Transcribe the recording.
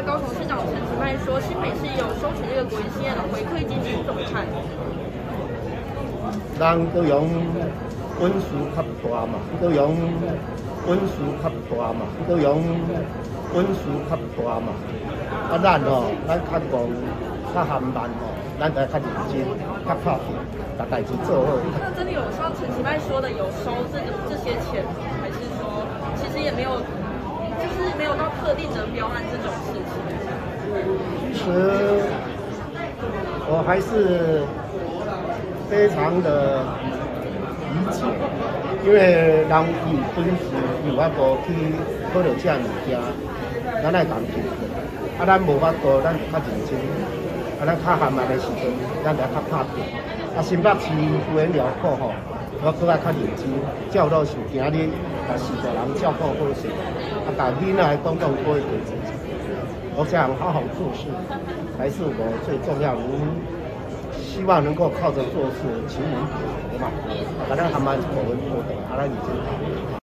高雄市长陈其迈说，新北市有收取这个国营企业的回馈金，您怎么看？ 咱都用本事较大嘛，都用本事较大嘛，都用本事较大嘛。啊，咱咱较讲较含慢咱就较认真，较拍拼，把代志做好。 那真的有像陈其迈说的有收这些钱吗？还是说其实也没有，就是没有到特定的标案这种事情？ 其实我还是非常的理解，因为人有本事有法度去讨到这物件，咱爱讲拼。啊，咱无法度，咱就较认真。啊，咱较含慢的时阵，咱就较拍拼。啊，新北市幅员辽阔吼，我搁较认真，照到是今日把四个人照顾好势，啊，把囡仔公共多一点自己。我想好好做事才是我最重要的。希望能够靠着做事勤民补国嘛，把咱含慢口文做的，啊，咱已经。